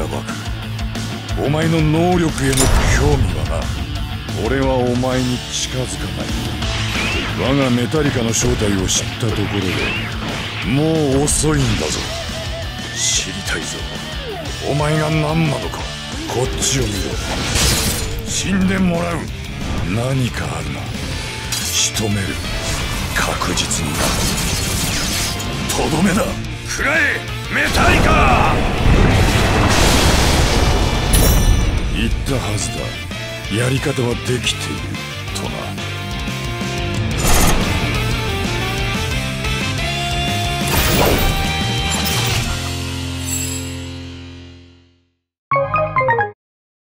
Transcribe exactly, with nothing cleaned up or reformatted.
ばく。お前の能力への興味はな。俺はお前に近づかない。我がメタリカの正体を知ったところでもう遅いんだぞ。知りたいぞ、お前が何なのか。こっちを見ろ。死んでもらう。何かあるな。仕留める。確実にな。とどめだ。食らえメタリカ。言ったはずだ。やり方はできているとな。